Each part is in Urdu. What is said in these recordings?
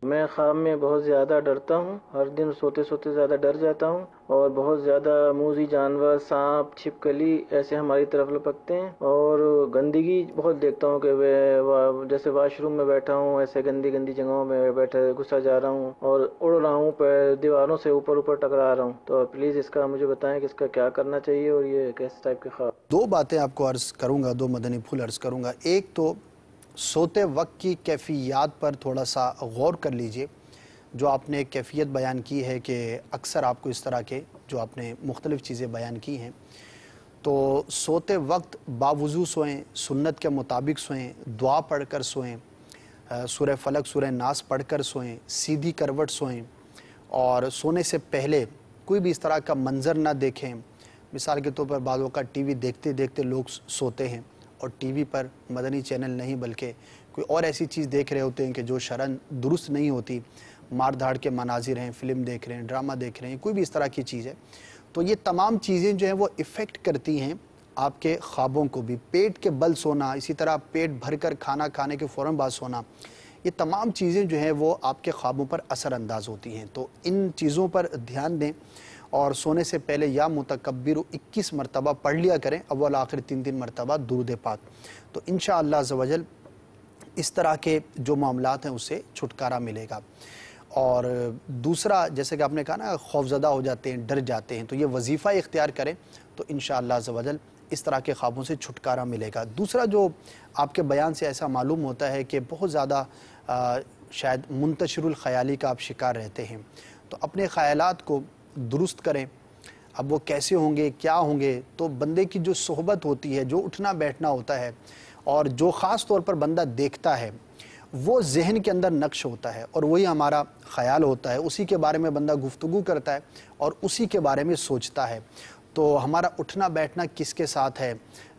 میں خواب میں بہت زیادہ ڈرتا ہوں، ہر دن سوتے سوتے زیادہ ڈر جاتا ہوں، اور بہت زیادہ موذی جانور، سانپ، چھپکلی ایسے ہماری طرف لپکتے ہیں، اور گندگی بہت دیکھتا ہوں کہ جیسے واش روم میں بیٹھا ہوں، ایسے گندی گندی جگہوں میں بیٹھا گھسا جا رہا ہوں اور اڑ رہا ہوں، دیواروں سے اوپر اوپر ٹکرا رہا ہوں۔ تو پلیز اس کا مجھے بتائیں کہ اس کا کیا کرنا چاہیے، اور یہ کس ٹائپ کے خواب؟ دو باتیں آپ کو عرض کروں گا، دو مدنی پھول عرض کروں گا۔ ایک تو سوتے وقت کی کیفیات پر تھوڑا سا غور کر لیجئے۔ جو آپ نے کیفیت بیان کی ہے کہ اکثر آپ کو اس طرح کے جو آپ نے مختلف چیزیں بیان کی ہیں، تو سوتے وقت باوضو سوئیں، سنت کے مطابق سوئیں، دعا پڑھ کر سوئیں، سورہ فلق سورہ ناس پڑھ کر سوئیں، سیدھی کروٹ سوئیں، اور سونے سے پہلے کوئی بھی اس طرح کا منظر نہ دیکھیں۔ مثال کے طور پر بعض اوقات ٹی وی دیکھتے دیکھتے لوگ سوتے ہیں، اور ٹی وی پر مدنی چینل نہیں بلکہ کوئی اور ایسی چیز دیکھ رہے ہوتے ہیں کہ جو شرعاً درست نہیں ہوتی، مار دھاڑ کے مناظر ہیں، فلم دیکھ رہے ہیں، ڈرامہ دیکھ رہے ہیں، کوئی بھی اس طرح کی چیز ہے، تو یہ تمام چیزیں جو ہیں وہ افیکٹ کرتی ہیں آپ کے خوابوں کو بھی۔ پیٹ کے بل سونا، اسی طرح پیٹ بھر کر کھانا کھانے کے فوراً بعد سونا، یہ تمام چیزیں جو ہیں وہ آپ کے خوابوں پر اثر انداز ہوتی ہیں۔ تو ان چیزوں پر دھیان دیں، اور سونے سے پہلے یا متکبر 21 مرتبہ پڑھ لیا کریں، اول آخر 3 مرتبہ درود پاک۔ تو انشاءاللہ عز و جل اس طرح کے جو معاملات ہیں اس سے چھٹکارا ملے گا۔ اور دوسرا، جیسے کہ آپ نے کہا نا خوفزدہ ہو جاتے ہیں، ڈر جاتے ہیں، تو یہ وظیفہ اختیار کریں تو انشاءاللہ عز و جل اس طرح کے خوابوں سے چھٹکارا ملے گا۔ دوسرا جو آپ کے بیان سے ایسا معلوم ہوتا ہے کہ بہت زیادہ شاید منتشر الخیالی کا آپ شکار رہتے ہیں، تو اپنے خیالات کو درست کریں۔ اب وہ کیسے ہوں گے، کیا ہوں گے، تو بندے کی جو صحبت ہوتی ہے، جو اٹھنا بیٹھنا ہوتا ہے، اور جو خاص طور پر بندہ دیکھتا ہے، وہ ذہن کے اندر نقش ہوتا ہے، اور وہی ہمارا خیال ہوتا ہے، اسی کے بارے میں بندہ گفتگو کرتا ہے اور اسی کے بارے میں سوچتا ہے۔ تو ہمارا اٹھنا بیٹھنا کس کے ساتھ ہے،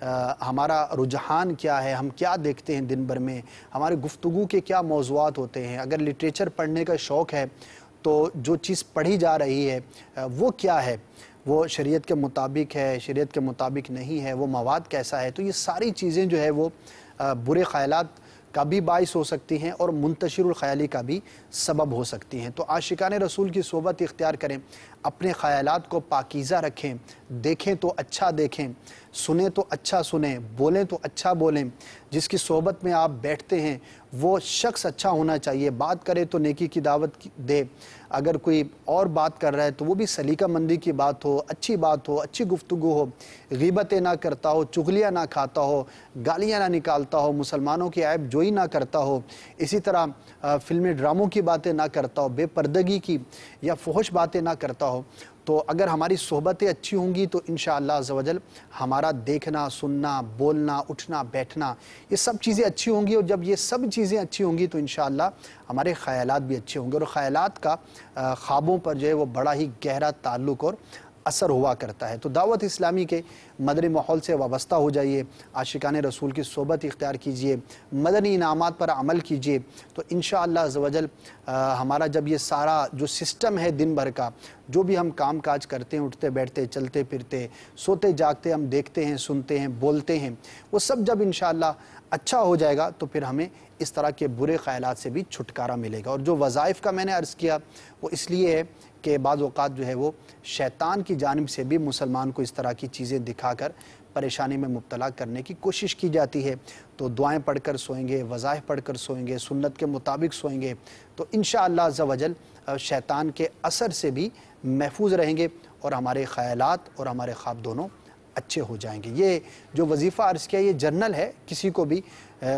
ہمارا رجحان کیا ہے، ہم کیا دیکھتے ہیں دن بھر میں، ہمارے گفتگو کے کیا موضوعات ہوتے ہیں، اگر لٹریچر پڑھنے کا شوق ہے تو جو چیز پڑھی جا رہی ہے وہ کیا ہے، وہ شریعت کے مطابق ہے، شریعت کے مطابق نہیں ہے، وہ مواد کیسا ہے۔ تو یہ ساری چیزیں جو ہے وہ برے خیالات کا بھی باعث ہو سکتی ہیں اور منتشر الخیالی کا بھی سبب ہو سکتی ہیں۔ تو عاشقان رسول کی صحبت اختیار کریں، اپنے خیالات کو پاکیزہ رکھیں، دیکھیں تو اچھا دیکھیں، سنیں تو اچھا سنیں، بولیں تو اچھا بولیں، جس کی صحبت میں آپ بیٹھتے ہیں وہ شخص اچھا ہونا چاہیے، بات کرے تو نیکی کی دعوت دے، اگر کوئی اور بات کر رہا ہے تو وہ بھی سلیقہ مندی کی بات ہو، اچھی بات ہو، اچھی گفتگو ہو، غیبتیں نہ کرتا ہو، چغلیاں نہ کھاتا ہو، گالیاں نہ نکالتا ہو، مسلمانوں کی عیب جوئی نہ کرتا ہو، اسی طرح فلمی ڈراموں کی باتیں نہ کرتا ہو، بے پردگی کی یا فحش باتیں نہ کرتا ہو۔ تو اگر ہماری صحبتیں اچھی ہوں گی تو انشاءاللہ عز و جل ہمارا دیکھنا، سننا، بولنا، اٹھنا، بیٹھنا، یہ سب چیزیں اچھی ہوں گی، اور جب یہ سب چیزیں اچھی ہوں گی تو انشاءاللہ ہمارے خیالات بھی اچھے ہوں گے، اور خیالات کا خوابوں پر جو ہے وہ بڑا ہی گہرا تعلق اور اثر ہوا کرتا ہے۔ تو دعوت اسلامی کے مدنی ماحول سے وابستہ ہو جائیے، عاشقان رسول کی صحبت اختیار کیجئے، مدنی انعامات پر عمل کیجئے، تو انشاءاللہ عز و جل ہمارا جب یہ سارا جو سسٹم ہے دن بھر کا، جو بھی ہم کام کاج کرتے ہیں، اٹھتے بیٹھتے، چلتے پھرتے، سوتے جاگتے، ہم دیکھتے ہیں، سنتے ہیں، بولتے ہیں، وہ سب جب انشاءاللہ اچھا ہو جائے گا تو پھر ہمیں اس طرح کے برے خیالات سے بھی چھٹکارا ملے گا۔ اور جو وظائف کا میں نے عرض کیا وہ اس لیے ہے کہ بعض اوقات جو ہے وہ شیطان کی جانب سے بھی مسلمان کو اس طرح کی چیزیں دکھا کر پریشانی میں مبتلا کرنے کی کوشش کی جاتی ہے۔ تو دعائیں پڑھ کر سوئیں گے، وظائف پڑھ کر سوئیں گے، سنت کے مطابق سوئیں گے تو انشاءاللہ عز و جل شیطان کے اثر سے بھی محفوظ رہیں گے، اور ہمارے خیالات اور ہمارے خواب دونوں اچھے ہو جائیں گے۔ یہ جو وظیفہ عرض کیا یہ جنرل ہے، کسی کو بھی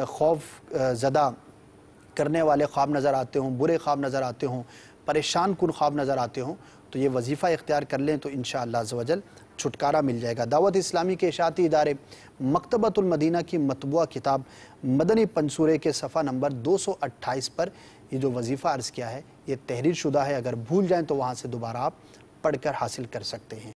خوف زدہ کرنے والے خواب نظر آتے ہوں، برے خواب نظر آتے ہوں، پریشان کن خواب نظر آتے ہوں، تو یہ وظیفہ اختیار کر لیں تو انشاءاللہ عز و جل چھٹکارا مل جائے گا۔ دعوت اسلامی کے اشاعتی ادارے مکتبۃ المدینہ کی مطبوعہ کتاب مدنی پنصورے کے صفحہ نمبر 228 پر یہ جو وظیفہ عرض کیا ہے یہ تحریر شدہ ہے، اگر بھول جائیں تو وہاں سے دوبارہ آپ پڑھ کر حاصل کر سکتے ہیں۔